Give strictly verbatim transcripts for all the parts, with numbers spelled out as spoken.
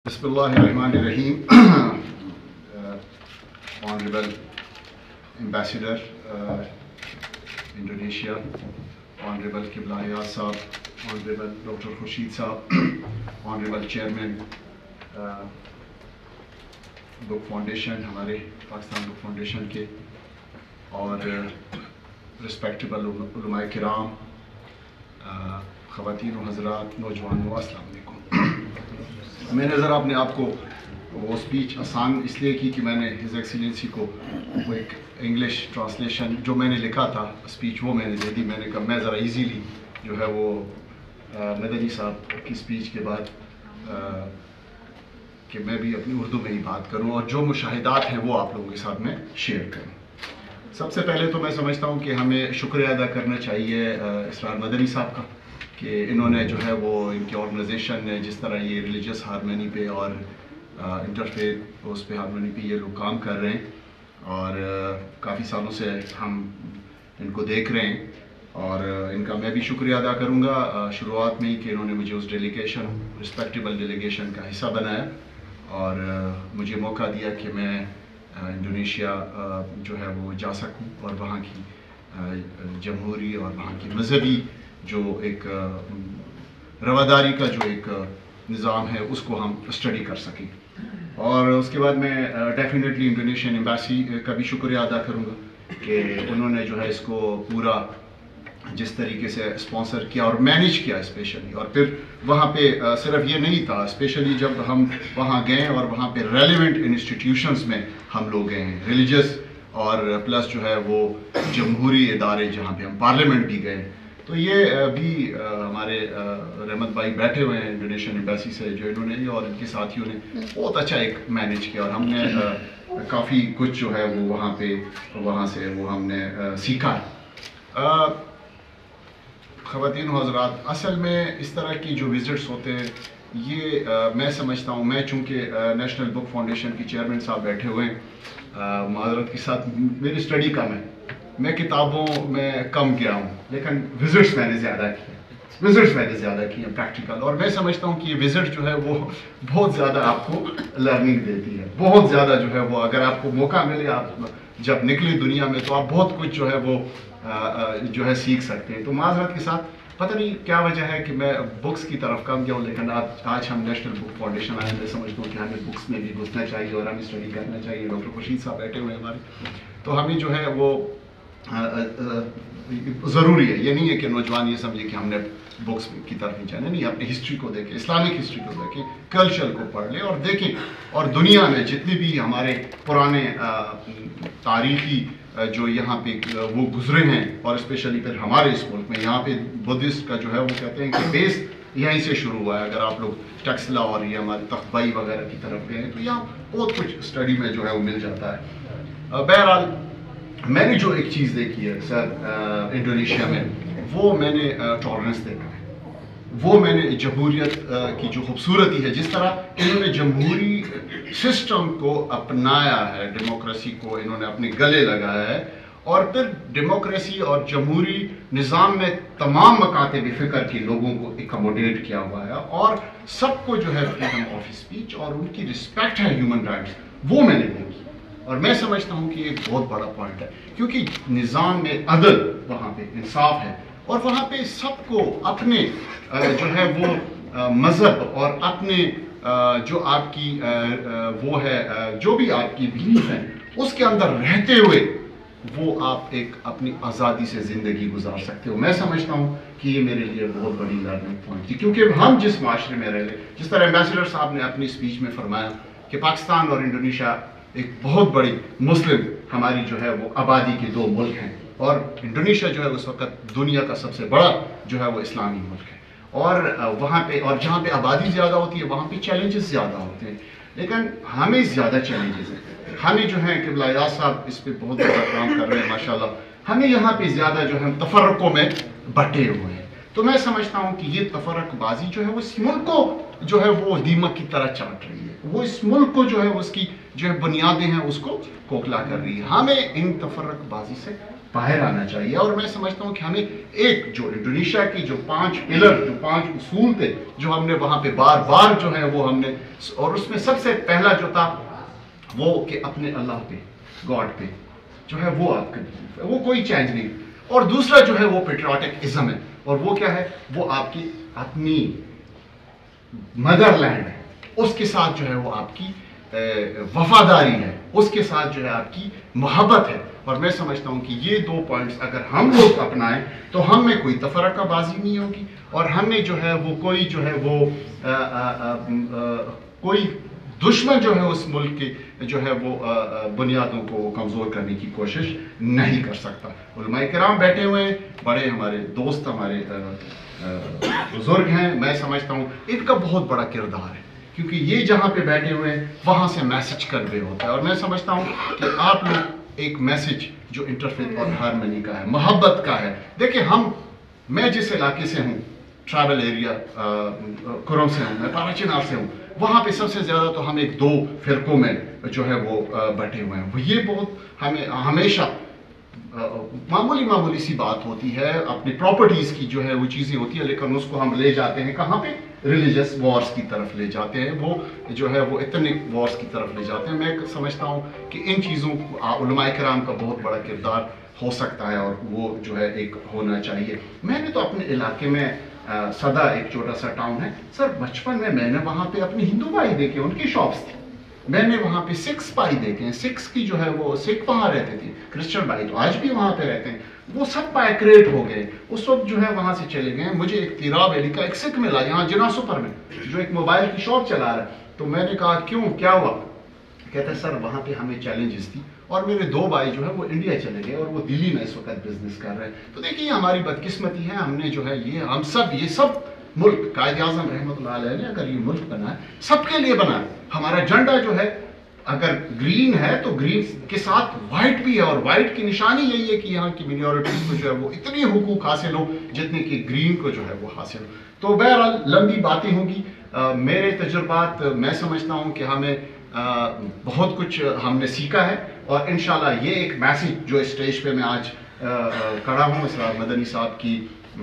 Bismillahirrahmanirrahim. uh, Honorable Ambassador, uh, Indonesia, Honorable Qibla Ayaz Saab, Honorable Doctor Khurshid Saab, Honorable Chairman, uh, Book Foundation, हमारे Pakistan book foundation के, और respectable उलमाए किराम, ख़वातीन व हज़रात, नौजवानों, अस्सलाम वालेकुम। मैंने ज़रा अपने आप को वो स्पीच आसान इसलिए की कि मैंने हिज एक्सीलेंसी को वो एक इंग्लिश ट्रांसलेशन जो मैंने लिखा था स्पीच वो मैंने दे दी। मैंने कहा मैं ज़रा इजीली जो है वो मदनी साहब की स्पीच के बाद कि मैं भी अपनी उर्दू में ही बात करूं और जो मुशाहिदात हैं वो आप लोगों के साथ में शेयर करूं। सबसे पहले तो मैं समझता हूं कि हमें शुक्रिया अदा करना चाहिए इसरार मदनी साहब का कि इन्होंने जो है वो इनकी ऑर्गेनाइजेशन ने जिस तरह ये रिलीजियस हारमनी पे और इंटरफेथ उस पे हारमनी पे ये लोग काम कर रहे हैं और काफ़ी सालों से हम इनको देख रहे हैं और इनका मैं भी शुक्रिया अदा करूँगा शुरुआत में ही कि इन्होंने मुझे उस डेलीगेशन रिस्पेक्टेबल डेलीगेशन का हिस्सा बनाया और मुझे मौका दिया कि मैं इंडोनेशिया जो है वो जा सकूँ और वहाँ की जमहूरी और वहाँ की मजहबी जो एक रवादारी का जो एक निज़ाम है उसको हम स्टडी कर सकें। और उसके बाद मैं डेफिनेटली इंडोनेशियन एम्बेसी का भी शुक्रिया अदा करूँगा कि उन्होंने जो है इसको पूरा जिस तरीके से स्पॉन्सर किया और मैनेज किया स्पेशली। और फिर वहाँ पे सिर्फ ये नहीं था, स्पेशली जब हम वहाँ गए और वहाँ पे रेलिवेंट इंस्टीट्यूशंस में हम लोग गए हैं रिलीजियस और प्लस जो है वो जमहूरी इदारे जहाँ पे हम पार्लियामेंट भी गए, तो ये भी हमारे रहमत भाई बैठे हुए हैं इंडोनेशियन एम्बेसी से जो इन्होंने और इनके साथियों ने बहुत अच्छा एक मैनेज किया और हमने काफ़ी कुछ जो है वो वहाँ पे वहाँ से वो हमने सीखा। ख़वातीन व हज़रात, असल में इस तरह की जो विज़िट्स होते हैं ये आ, मैं समझता हूँ, मैं चूँकि नेशनल बुक फाउंडेशन की चेयरमैन साहब बैठे हुए हैं, माज़रत के साथ मेरी स्टडी कम है, मैं किताबों में कम गया हूँ, लेकिन विज़िट्स मैंने ज़्यादा किए विज़िट्स मैंने ज़्यादा किए प्रैक्टिकल। और मैं समझता हूँ कि ये विज़िट जो है वो बहुत ज़्यादा आपको लर्निंग देती है, बहुत ज़्यादा जो है वो अगर आपको मौका मिले आप जब निकले दुनिया में तो आप बहुत कुछ जो है वो आ, आ, जो है सीख सकते हैं। तो माज़रत के साथ पता नहीं क्या वजह है कि मैं बुक्स की तरफ कम गया हूँ, लेकिन आज आज हम नेशनल बुक फाउंडेशन आए, मैं समझता हूँ कि हमें बुक्स में भी घुसना चाहिए और हमें स्टडी करना चाहिए। डॉक्टर खुर्शीद साहब बैठे हुए हैं हमारे, तो हमें जो है वो ज़रूरी है। ये नहीं है कि नौजवान ये समझे कि हमने बुक्स की तरफ नहीं जाना, नहीं, अपनी हिस्ट्री को देखें, इस्लामिक हिस्ट्री को देखें, कल्चर को पढ़ लें और देखें। और दुनिया में जितने भी हमारे पुराने तारीखी जो यहाँ पे वो गुजरे हैं और स्पेशली फिर हमारे इस मुल्क में यहाँ पे बुद्धिस्ट का जो है वो कहते हैं कि बेस यहीं से शुरू हुआ है। अगर आप लोग टक्सला और ये हमारे तख्तबाई वगैरह की तरफ गए तो यहाँ बहुत कुछ स्टडी में जो है वो मिल जाता है। बहरहाल मैंने जो एक चीज़ देखी है सर इंडोनेशिया में, वो मैंने टॉलरेंस देखा है, वो मैंने जमहूरियत की जो खूबसूरती है, जिस तरह इन्होंने जमहूरी सिस्टम को अपनाया है, डेमोक्रेसी को इन्होंने अपने गले लगाया है और फिर डेमोक्रेसी और जमहूरी निज़ाम में तमाम मकातब फ़िक्र के लोगों को एकमोडेट किया हुआ है और सबको जो है फ्रीडम ऑफ स्पीच और उनकी रिस्पेक्ट है ह्यूमन राइट्स, वो मैंने देखी। और मैं समझता हूँ कि एक बहुत बड़ा पॉइंट है क्योंकि निज़ाम में अदल वहाँ पे इंसाफ है और वहाँ पे सबको अपने जो है वो मज़हब और अपने जो आपकी वो है जो भी आपकी बिलीफ है उसके अंदर रहते हुए वो आप एक अपनी आज़ादी से ज़िंदगी गुजार सकते हो। मैं समझता हूँ कि ये मेरे लिए बहुत बड़ी लर्निंग पॉइंट थी क्योंकि हम जिस माशरे में रह रहे, जिस तरह एम्बेसडर साहब ने अपनी स्पीच में फरमाया कि पाकिस्तान और इंडोनेशिया एक बहुत बड़ी मुस्लिम हमारी जो है वो आबादी के दो मुल्क हैं और इंडोनेशिया जो है उस वक्त दुनिया का सबसे बड़ा जो है वो इस्लामी मुल्क है और वहाँ पे और जहाँ पे आबादी ज़्यादा होती है वहाँ पे चैलेंजेस ज़्यादा होते हैं, लेकिन हमें ज़्यादा चैलेंजेस हैं। हमें जो है कि याद साहब इस पर बहुत ज़्यादा काम कर रहे हैं माशाल्लाह, हमें यहाँ पे ज़्यादा जो है तफर्रकों में बटे हुए हैं। तो मैं समझता हूँ कि ये तफर्रकबाजी जो है वो इस मुल्क को जो है वो दीमक की तरह चाट रही है, वो इस मुल्क को जो है उसकी जो है बुनियादें हैं उसको खोखला कर रही है। हमें इन तफर्रकबाजी से बाहर आना चाहिए। और मैं समझता हूँ कि हमें एक जो इंडोनेशिया की जो पांच पिलर, जो पांच उसूल थे, जो हमने वहां पे बार बार जो है वो हमने, और उसमें सबसे पहला जो था वो कि अपने अल्लाह पे, गॉड पे जो है वो आपका, वो कोई चेंज नहीं। और दूसरा जो है वो पेट्रियाटिक इज्म है, और वो क्या है, वो आपकी अपनी मदरलैंड है, उसके साथ जो है वो आपकी वफादारी है, उसके साथ जो है आपकी मोहब्बत है। और मैं समझता हूं कि ये दो पॉइंट्स अगर हम लोग अपनाएं तो हम में कोई तफरकाबाजी नहीं होगी, और हमें जो है वो कोई जो है वो आ, आ, आ, आ, कोई दुश्मन जो है उस मुल्क के जो है वो बुनियादों को कमज़ोर करने की कोशिश नहीं कर सकता। उलमाए किराम बैठे हुए हैं, बड़े हमारे दोस्त, हमारे बुजुर्ग हैं, मैं समझता हूँ इनका बहुत बड़ा किरदार है, क्योंकि ये जहाँ पे बैठे हुए हैं वहाँ से मैसेज कर रहे होता है। और मैं समझता हूँ कि आप लोग एक मैसेज जो इंटरफेथ और हारमनी का है, मोहब्बत का है। देखिए, हम मैं जिस इलाके से हूँ, ट्राइबल एरिया कुरम से हूँ, मैं पाराचीनाल से हूँ, वहाँ पे सबसे ज़्यादा तो हम एक दो फिरकों में जो है वो बटे हुए हैं। ये बहुत हमें हमेशा मामूली मामूली सी बात होती है, अपनी प्रॉपर्टीज़ की जो है वो चीज़ें होती है, लेकिन उसको हम ले जाते हैं कहाँ पे, रिलीजियस वॉर्स की तरफ ले जाते हैं, वो जो है वो एथनिक वॉर्स की तरफ ले जाते हैं। मैं समझता हूँ कि इन चीज़ों को उलमाए किराम का बहुत बड़ा किरदार हो सकता है, और वो जो है एक होना चाहिए। मैंने तो अपने इलाके में आ, सदा एक छोटा सा टाउन है सर, बचपन में मैंने वहाँ पे अपने हिंदू भाई देखे, उनकी शॉप्स थी, मैंने वहाँ पे सिक्स भाई देखे हैं, सिक्स की जो है वो सिख वहाँ रहते थे, क्रिश्चियन भाई तो आज भी वहाँ पे रहते हैं, वो सब माइग्रेट हो गए, उस वक्त जो है वहाँ से चले गए। मुझे एक तिरा वैली का एक सिख मिला यहाँ जिना सुपर में, जो एक मोबाइल की शॉप चला रहा है, तो मैंने कहा क्यों, क्या हुआ? कहते सर वहाँ पे हमें चैलेंजेस थी, और मेरे दो भाई जो है वो इंडिया चले गए और वो दिल्ली में इस वक्त बिजनेस कर रहे हैं। तो देखिए हमारी बदकिस्मती है, हमने जो है ये हम सब ये सब मुल्क कायद आज़म रहमतुल्लाह अलैह ने अगर ये मुल्क बनाया, सबके लिए बनाया। हमारा झंडा जो है अगर ग्रीन है तो ग्रीन के साथ वाइट भी है, और वाइट की निशानी यही है कि यहाँ की मिनॉरिटीज को जो है वो इतनी हुकूक हासिल हो जितने कि ग्रीन को जो है वो हासिल हो। तो बहरहाल लंबी बातें होंगी, मेरे तजुर्बात, मैं समझता हूँ कि हमें आ, बहुत कुछ हमने सीखा है, और इंशाल्लाह ये एक मैसेज जो स्टेज पे मैं आज खड़ा हूँ इसरार मदनी साहब की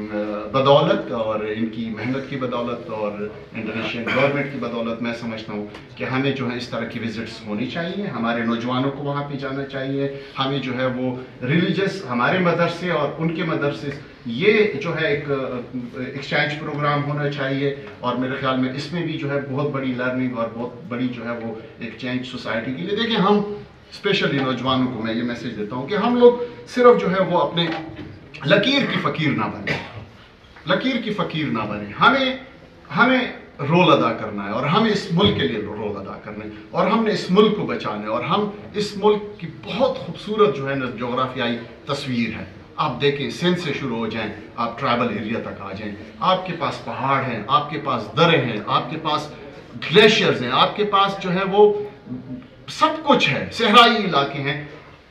बदौलत और इनकी मेहनत की बदौलत और इंडोनेशियन गवर्नमेंट की बदौलत, मैं समझता हूँ कि हमें जो है इस तरह की विजिट्स होनी चाहिए, हमारे नौजवानों को वहाँ पे जाना चाहिए, हमें जो है वो रिलीजियस हमारे मदरसे और उनके मदरसे, ये जो है एक एक्सचेंज प्रोग्राम होना चाहिए। और मेरे ख्याल में इसमें भी जो है बहुत बड़ी लर्निंग और बहुत बड़ी जो है वो एक्सचेंज सोसाइटी के लिए। देखिए, हम स्पेशली नौजवानों को मैं ये मैसेज देता हूँ कि हम लोग सिर्फ जो है वो अपने लकीर की फ़कीर ना बने, लकीर की फ़कीर ना बने, हमें हमें रोल अदा करना है, और हमें इस मुल्क के लिए रोल अदा करना है, और हमने इस मुल्क को बचाना है। और हम इस मुल्क की बहुत खूबसूरत जो है ना जोग्राफियाई तस्वीर है, आप देखें सिंध से शुरू हो जाएं, आप ट्राइबल एरिया तक आ जाएं, आपके पास पहाड़ हैं, आपके पास दरें हैं, आपके पास ग्लेशियर्स हैं, आपके पास जो है वो सब कुछ है, सहराई इलाके हैं।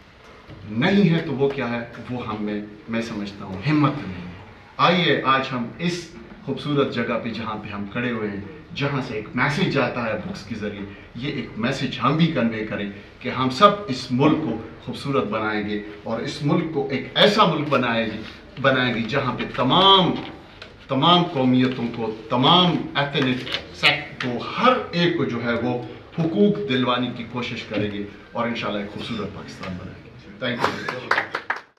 नहीं है तो वो क्या है, वो हम में मैं समझता हूँ हिम्मत नहीं है। आइए आज हम इस खूबसूरत जगह पे जहाँ पे हम खड़े हुए हैं, जहाँ से एक मैसेज जाता है बुक्स के ज़रिए, ये एक मैसेज हम भी कन्वे करें कि हम सब इस मुल्क को खूबसूरत बनाएंगे, और इस मुल्क को एक ऐसा मुल्क बनाएंगे बनाएंगे जहाँ पे तमाम तमाम कौमियतों को, तमाम एथनिक सेक्ट को, हर एक को जो है वो हुकूक दिलवाने की कोशिश करेंगे, और इंशाल्लाह एक खूबसूरत पाकिस्तान बनाएंगे। Thank you.